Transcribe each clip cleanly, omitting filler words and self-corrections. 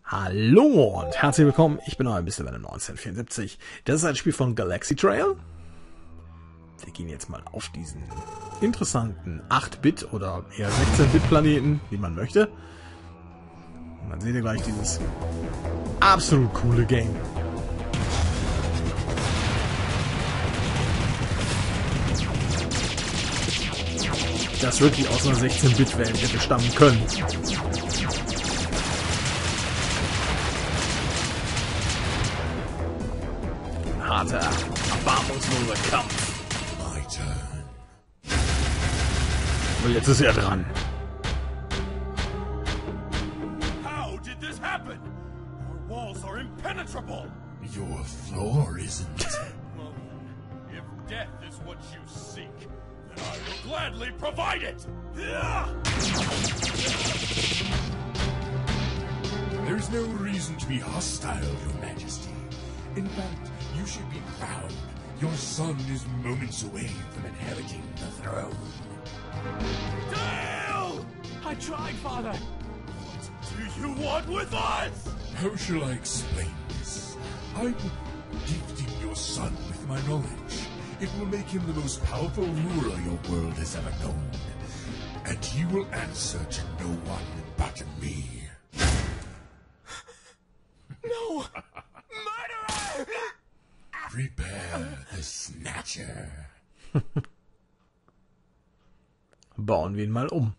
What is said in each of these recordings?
Hallo und herzlich willkommen, ich bin euer Mr. Venom 1974. Das ist ein Spiel von Galaxy Trail. Wir gehen jetzt mal auf diesen interessanten 8-Bit oder eher 16-Bit Planeten, wie man möchte. Und dann seht ihr gleich dieses absolut coole Game. Das wirklich aus einer 16-Bit-Welt hätte stammen können. Harter, erbarmungsloser Kampf. My turn. Und jetzt ist er dran. How did this happen? Our walls are impenetrable. Your floor isn't. Well, if death is what you seek, then I will gladly provide it. There's no reason to be hostile, Your Majesty. In fact, you should be proud. Your son is moments away from inheriting the throne. Dale! I tried, Father. What do you want with us? How shall I explain this? I'm gifting your son with my knowledge. It will make him the most powerful ruler your world has ever known. And he will answer to no one but me. No! Murderer! Prepare the Snatcher. Bauen wir ihn mal um.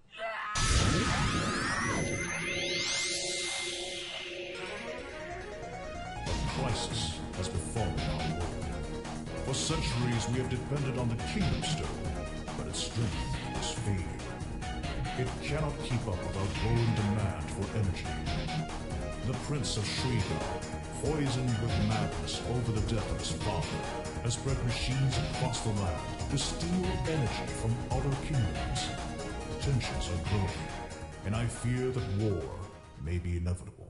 Crisis has befallen our world. For centuries we have depended on the Kingdom Stone, but its strength is fading. It cannot keep up with our growing demand for energy. The Prince of Shriegar, poisoned with madness over the death of his father, has bred machines across the land to steal energy from other kingdoms. Tensions are growing, and I fear that war may be inevitable.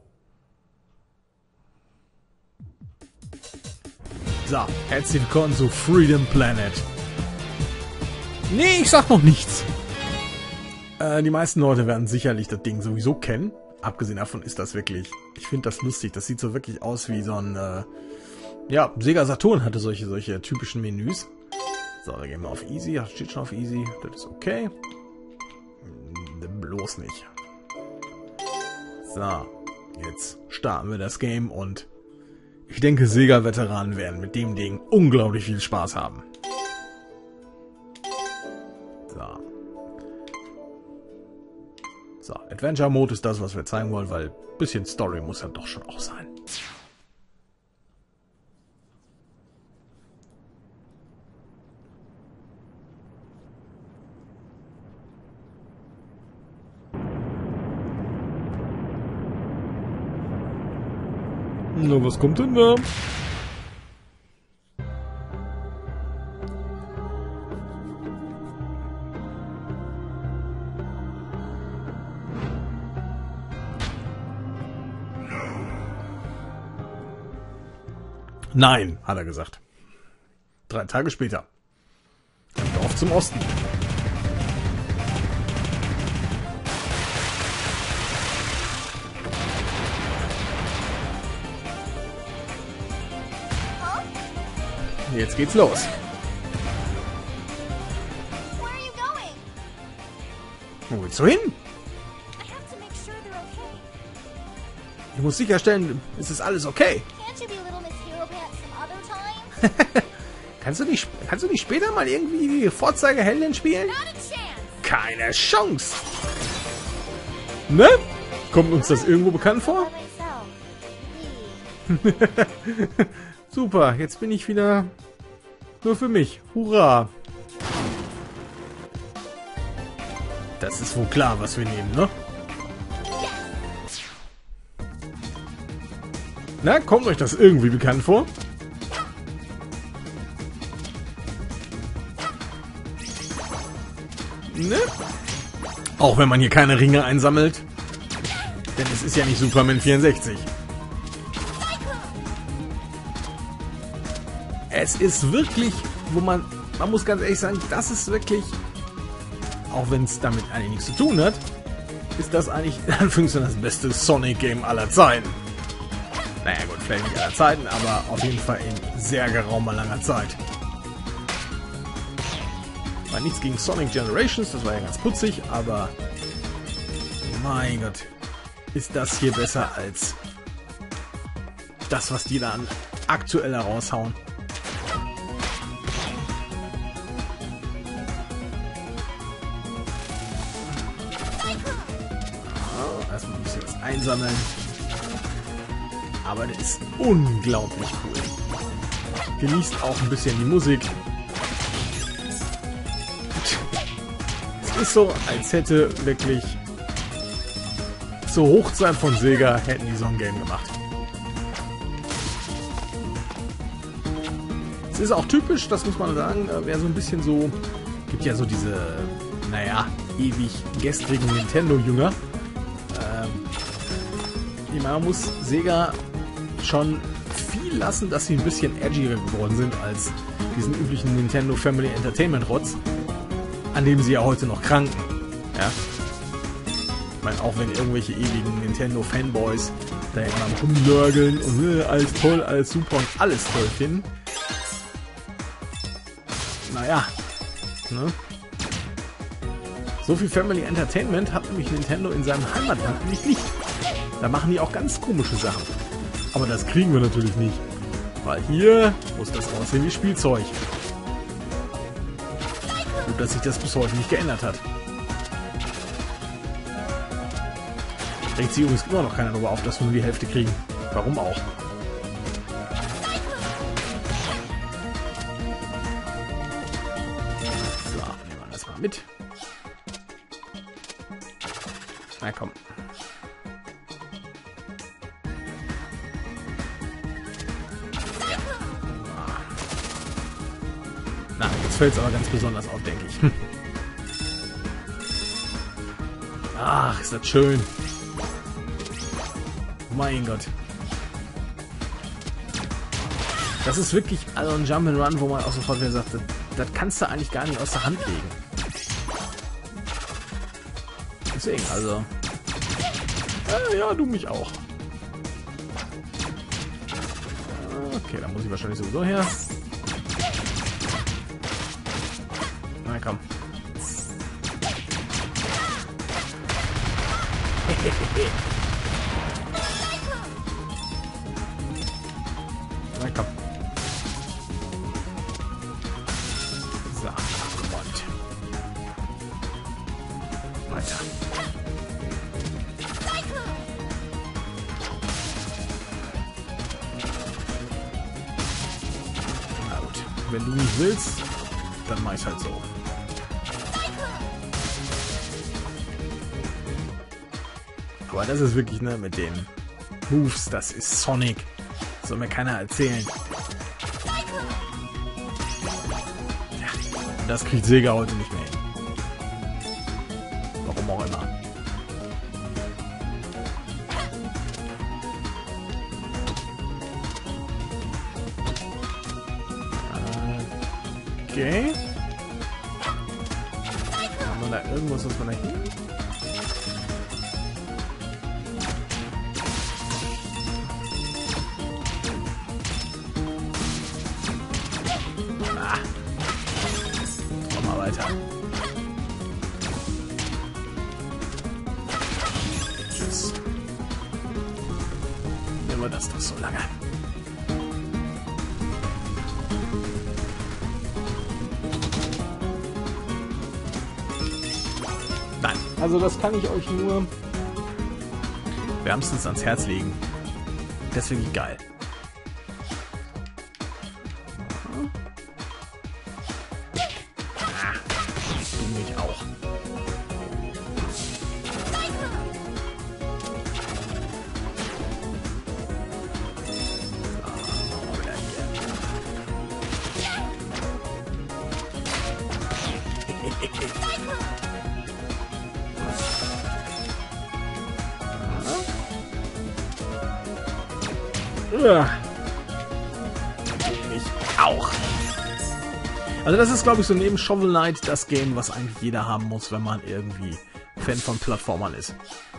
So, herzlich willkommen zu Freedom Planet. Nee, ich sag noch nichts. Die meisten Leute werden sicherlich das Ding sowieso kennen. Abgesehen davon ist das wirklich, ich finde das lustig. Das sieht so wirklich aus wie so ein, ja, Sega Saturn hatte solche typischen Menüs. So, da gehen wir auf Easy. Das steht schon auf Easy. Das ist okay. Bloß nicht. So, jetzt starten wir das Game und ich denke, Sega-Veteranen werden mit dem Ding unglaublich viel Spaß haben. So. So, Adventure Mode ist das, was wir zeigen wollen, weil ein bisschen Story muss ja doch schon auch sein. Na, was kommt denn da? Nein, hat er gesagt. 3 Tage später. Auf zum Osten. Jetzt geht's los. Where are you going? Wo willst du hin? I have to make sure they're okay. Ich muss sicherstellen, es ist alles okay. Can't you be Little Miss Hero Pants some other time? Kannst du nicht später mal irgendwie die Vorzeigeheldin spielen? Not a chance. Keine Chance. Ne? Kommt uns das irgendwo bekannt vor? By myself. Super, jetzt bin ich wieder nur für mich. Hurra! Das ist wohl klar, was wir nehmen, ne? Na, kommt euch das irgendwie bekannt vor? Ne? Auch wenn man hier keine Ringe einsammelt. Denn es ist ja nicht Superman 64. Es ist wirklich, wo man muss ganz ehrlich sagen, das ist wirklich, auch wenn es damit eigentlich nichts zu tun hat, ist das eigentlich in Anführungszeichen das beste Sonic-Game aller Zeiten. Naja gut, vielleicht nicht aller Zeiten, aber auf jeden Fall in sehr geraumer langer Zeit. War nichts gegen Sonic Generations, das war ja ganz putzig, aber mein Gott, ist das hier besser als das, was die da aktuell raushauen. Erstmal ein bisschen was einsammeln. Aber der ist unglaublich cool. Genießt auch ein bisschen die Musik. Es ist so, als hätte wirklich zur Hochzeit von Sega hätten die so ein Game gemacht. Es ist auch typisch, das muss man sagen, wer so ein bisschen so, gibt ja so diese, naja, ewig gestrigen Nintendo-Jünger. Man muss Sega schon viel lassen, dass sie ein bisschen edgier geworden sind als diesen üblichen Nintendo Family Entertainment Rotz, an dem sie ja heute noch kranken. Ja? Ich meine, auch wenn irgendwelche ewigen Nintendo Fanboys da immer rumnörgeln und alles toll, alles super und alles toll finden. Naja, ne? So viel Family Entertainment hat nämlich Nintendo in seinem Heimatland nämlich nicht. Da machen die auch ganz komische Sachen. Aber das kriegen wir natürlich nicht. Weil hier muss das aussehen wie Spielzeug. Gut, dass sich das bis heute nicht geändert hat. Denkt sich übrigens immer noch keiner darüber auf, dass wir nur die Hälfte kriegen. Warum auch? So, nehmen wir das mal mit. Na komm. Na, jetzt fällt es aber ganz besonders auf, denke ich. Ach, ist das schön. Mein Gott. Das ist wirklich also ein Jump'n'Run, wo man auch sofort wieder sagt, das kannst du eigentlich gar nicht aus der Hand legen. Deswegen, also... ja, du mich auch. Okay, dann muss ich wahrscheinlich sowieso her. Na komm. Na komm. So, abgeräumt. Weiter. Na gut. Wenn du nicht willst, dann mach ich's halt so. Aber das ist wirklich, ne, mit den Moves, das ist Sonic. Das soll mir keiner erzählen. Ja, und das kriegt Sega heute nicht mehr hin. Warum auch immer. Okay. Haben wir da irgendwas, was man da hin? Weiter. Tschüss. Nehmen wir das doch so lange. Nein, also das kann ich euch nur wärmstens ans Herz legen. Das ist wirklich geil. Ich auch. Also das ist, glaube ich, so neben Shovel Knight das Game, was eigentlich jeder haben muss, wenn man irgendwie Fan von Plattformern ist.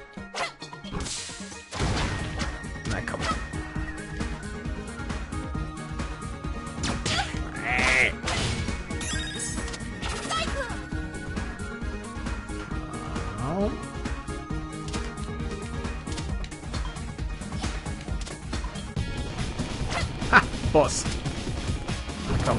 Na komm. Ha, Boss. Komm.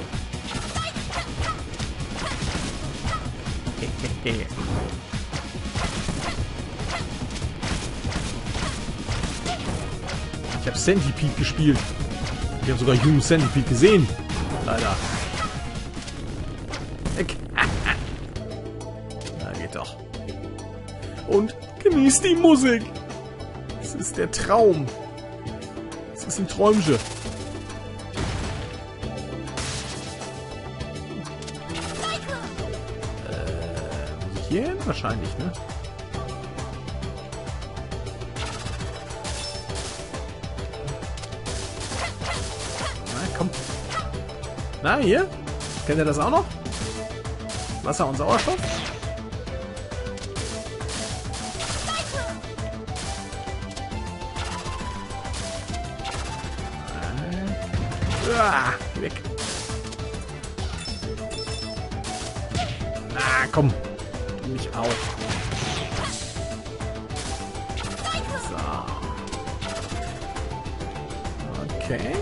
Ich habe Centipede gespielt. Ich habe sogar Human Centipede gesehen. Leider. Weg. Na, geht doch. Und genießt die Musik. Es ist der Traum. Es ist ein Träumchen. Muss ich hier hin? Wahrscheinlich, ne? Na, komm. Na, hier? Kennt ihr das auch noch? Wasser und Sauerstoff? Geh weg. Na, komm. Du mich auch. So. Okay.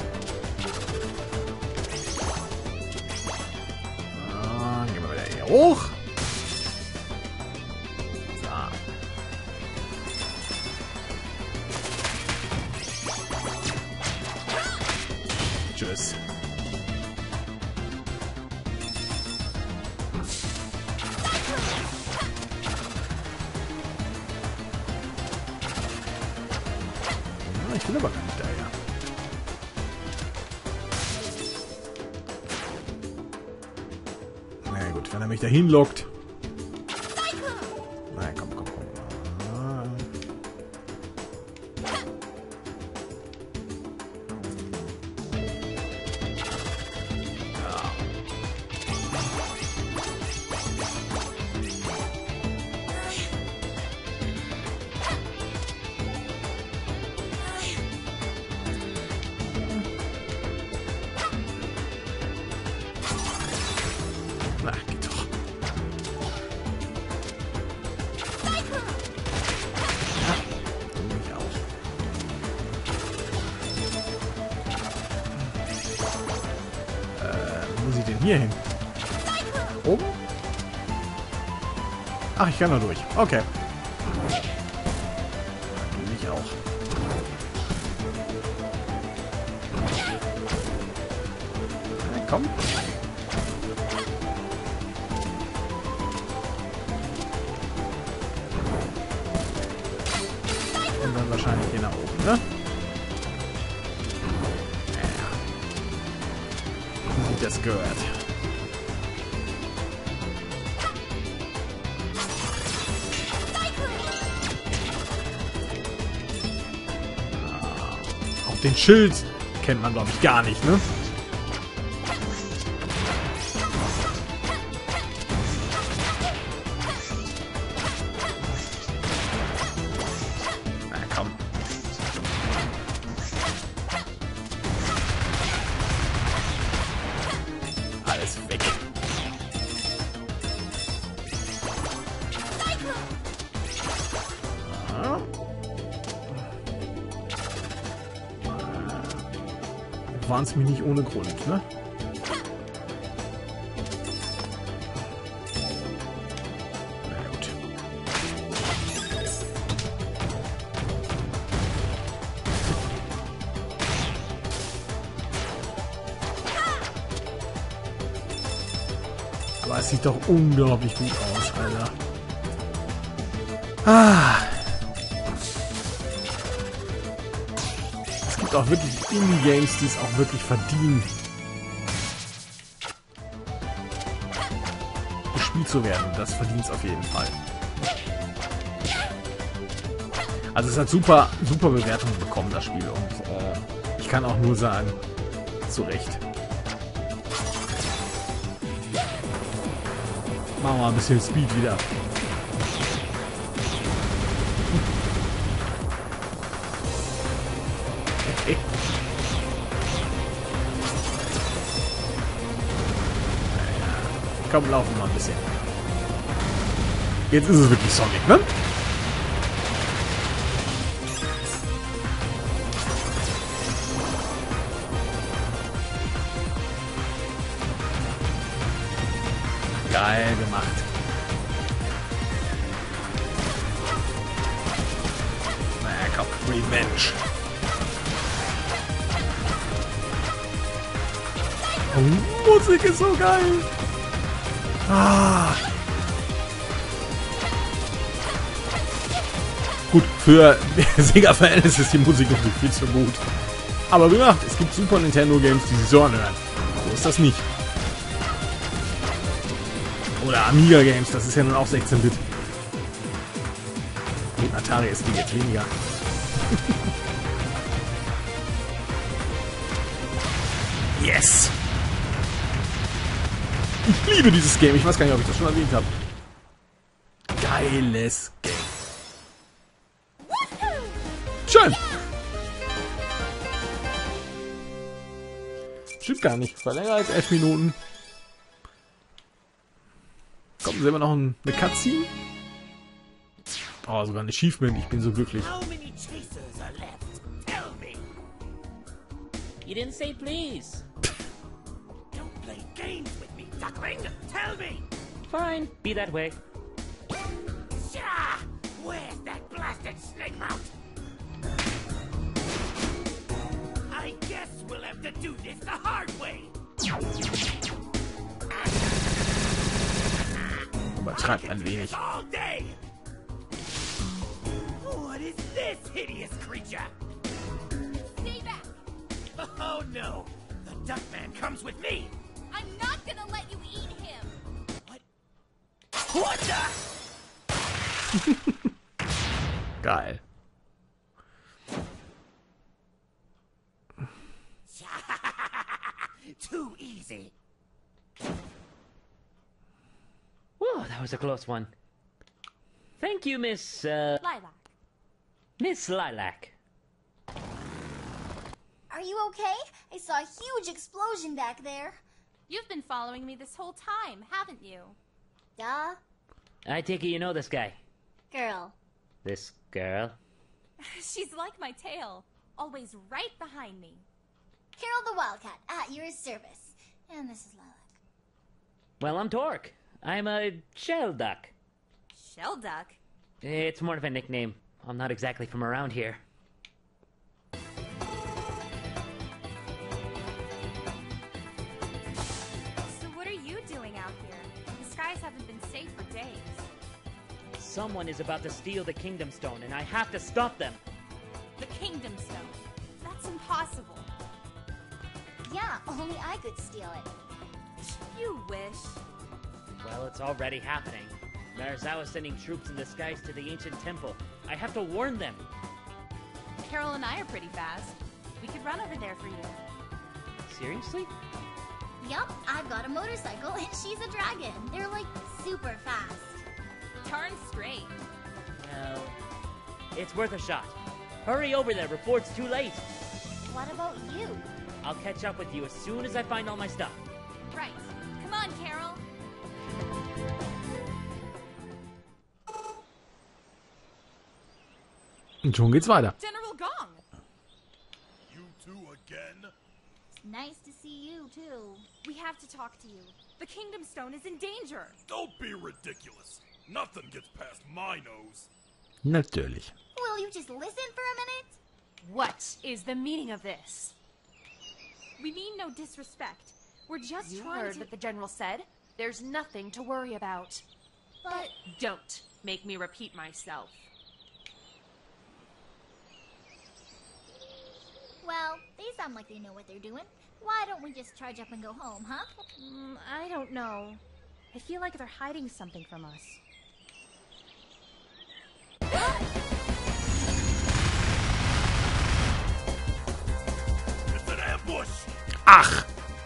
Gehen wir wieder hier hoch. So. Tschüss. Ich will aber gar nicht daher. Na gut, wenn er mich dahin lockt. Na komm, komm, komm. Na, geht doch. Ja, mich auch. Wo muss ich denn hier hin? Oben? Ach, ich kann da durch. Okay. Mich auch. Na, komm. Und dann wahrscheinlich hier nach oben, ne? Ja. Wie das gehört. Auch den Schild kennt man, glaube ich, gar nicht, ne? Na komm. Alles weg. Ja. Waren es mir nicht ohne Grund, ne? Na gut. Aber es sieht doch unglaublich gut aus, Alter. Ah. Es gibt auch wirklich Indie-Games, die es auch wirklich verdienen, gespielt zu werden. Das verdient es auf jeden Fall. Also es hat super Bewertungen bekommen, das Spiel. Und ich kann auch nur sagen, zu Recht. Machen wir mal ein bisschen Speed wieder. Okay. Komm, laufen wir mal ein bisschen. Jetzt ist es wirklich Sonic, ne? Geil gemacht. Na komm, Revenge. Oh, Musik ist so geil. Ah. Gut, für Sega-Verhältnisse ist die Musik noch nicht viel zu gut. Aber wie gesagt, es gibt Super Nintendo Games, die sich so anhören. So ist das nicht. Oder Amiga Games, das ist ja nun auch 16-Bit. Gut, Atari ist jetzt weniger. Yes! Ich liebe dieses Game. Ich weiß gar nicht, ob ich das schon erwähnt habe. Geiles Game. Schön! Stimmt gar nicht. War länger als 11 Minuten. Kommt, sehen wir noch eine Cutscene? Oh, sogar ein Achievement. Ich bin so glücklich. How many chasers are left? Tell me. You didn't say please. Don't play games with me, duckling. Tell me. Fine, be that way. Shah! Where's that blasted snake mount? I guess we'll have to do this the hard way. Übertreibt ein wenig. All day. What is this hideous creature? Stay back! Oh no! The Duckman comes with me! I'm not gonna let you eat him! What the? Geil. Too easy. Whoa, that was a close one. Thank you, Miss Lilac. Are you okay? I saw a huge explosion back there. You've been following me this whole time, haven't you? Duh. I take it you know this guy. Girl. This girl. She's like my tail, always right behind me. Carol the Wildcat, at your service. And this is Lilac. Well, I'm Torque. I'm a shell duck. Shell duck? It's more of a nickname. I'm not exactly from around here. So what are you doing out here? The skies haven't been safe for days. Someone is about to steal the Kingdom Stone, and I have to stop them. The Kingdom Stone. That's impossible. Yeah, only I could steal it. You wish. Well, it's already happening. Marizawa's sending troops in disguise to the ancient temple. I have to warn them. Carol and I are pretty fast. We could run over there for you. Seriously? Yup, I've got a motorcycle and she's a dragon. They're like super fast. Darn straight. Well, it's worth a shot. Hurry over there before it's too late. What about you? I'll catch up with you as soon as I find all my stuff. Right. Come on, Carol. Und schon geht's weiter. General Gong! You two again? It's nice to see you too. We have to talk to you. The Kingdom Stone is in danger. Don't be ridiculous. Nothing gets past my nose. Natürlich. Will you just listen for a minute? What is the meaning of this? We mean no disrespect. We're just You trying heard to... what the General said. There's nothing to worry about. But Don't make me repeat myself. well, they sound like they know what they're doing. Why don't we just charge up and go home, huh? I don't know. I feel like they're hiding something from us. It's an ambush! Ach!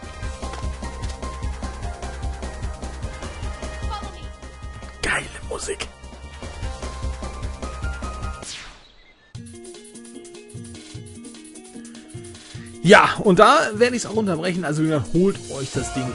Follow me! Geile Musik. Ja, und da werde ich es auch unterbrechen. Also holt euch das Ding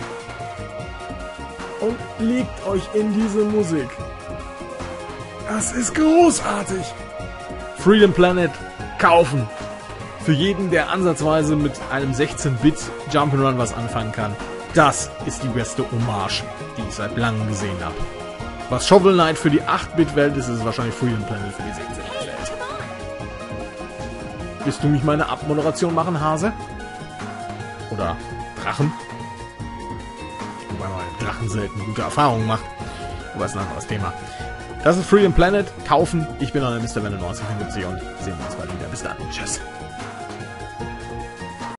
und legt euch in diese Musik. Das ist großartig. Freedom Planet kaufen. Für jeden, der ansatzweise mit einem 16-Bit Jump'n'Run was anfangen kann. Das ist die beste Hommage, die ich seit langem gesehen habe. Was Shovel Knight für die 8-Bit-Welt ist, ist wahrscheinlich Freedom Planet für die 16-Bit-Welt. Willst du mich meine Abmoderation machen, Hase? Oder Drachen? Wobei man mit Drachen selten gute Erfahrungen macht. Aber ist ein anderes Thema. Das ist Freedom Planet. Kaufen. Ich bin euer Mr. Venom 90 und sehen wir uns bald wieder. Bis dann. Tschüss.